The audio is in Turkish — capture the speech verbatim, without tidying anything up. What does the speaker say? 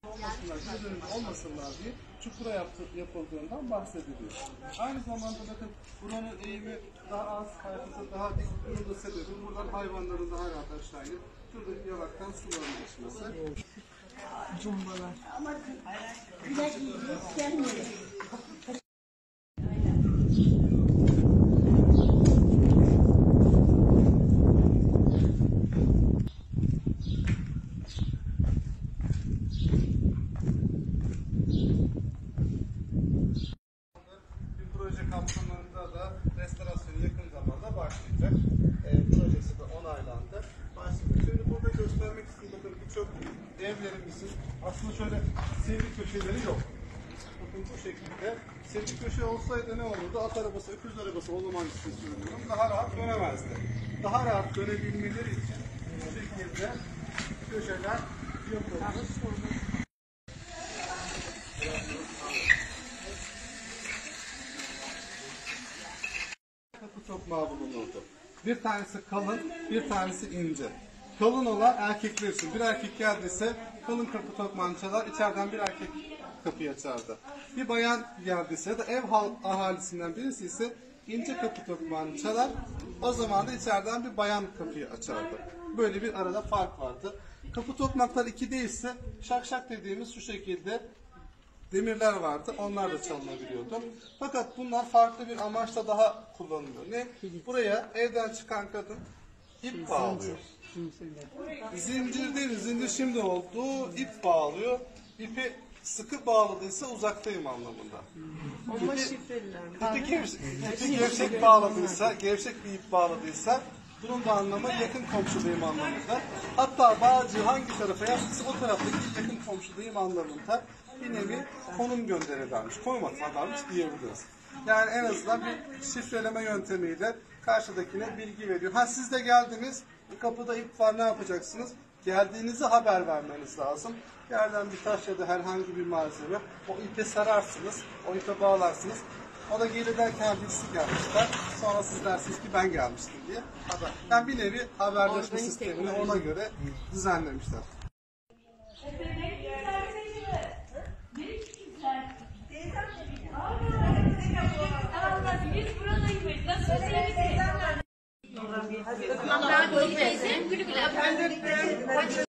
olmasınlar, göz önünde olmasınlar diye çukura yaptı, yapıldığından bahsediliyor. Aynı zamanda bakın buranın eğimi daha az, hareketi daha dik durumda sebebi buradan hayvanların daha rahat aşağı inip şuradaki yalaktan suların geçmesi. Cumbalar. Ama güzel gelmiyor. Bir proje kapsamında da restorasyonu yakın zamanda başlayacak. E, projesi de onaylandı. Başlayacak. Şimdi burada göstermek istediğim bakın birçok evlerimizin aslında şöyle sivri köşeleri yok. Bakın bu şekilde. Sivri köşe olsaydı ne olurdu? At arabası, öküz arabası olmamak için söylüyorum. Daha rahat dönemezdi. Daha rahat dönebilmeleri için bu şekilde köşeler yapıldı. Kapı tokmağı bulunurdu. Bir tanesi kalın, bir tanesi ince. Kalın olan erkekler için. Bir erkek geldiyse kalın kapı tokmağını çalar, içeriden bir erkek kapıyı açardı. Bir bayan geldiyse de ev ahalisinden birisi ise ince kapı tokmağını çalar, o zaman da içeriden bir bayan kapıyı açardı. Böyle bir arada fark vardı. Kapı tokmaklar iki değilse şak şak dediğimiz şu şekilde demirler vardı. Onlar da çalınabiliyordu. Fakat bunlar farklı bir amaçla daha kullanılıyor. Ne? Buraya evden çıkan kadın ip bağlıyor. Zincir değil, zincir şimdi oldu. İp bağlıyor. İpi sıkı bağladıysa uzaktayım anlamında. Ama şifreliler. İpi, gevşek, ipi gevşek bağladıysa, gevşek bir ip bağladıysa bunun da anlamı yakın komşudayım anlamında. Hatta bağcı hangi tarafa yaptıysa o taraftaki yakın komşudayım anlamında bir nevi konum gönderirlermiş, konum atmalarmış diyebiliriz. Yani en azından bir şifreleme yöntemiyle karşıdakine bilgi veriyor. Ha siz de geldiniz, kapıda ip var ne yapacaksınız? Geldiğinizi haber vermeniz lazım. Yerden bir taş ya da herhangi bir malzeme, o ipe sararsınız, o ipe bağlarsınız. O da gelir derken birisi gelmişler. Sonra siz dersiniz ki ben gelmiştim diye. Yani bir nevi haberleşme sistemini ona göre düzenlemişler.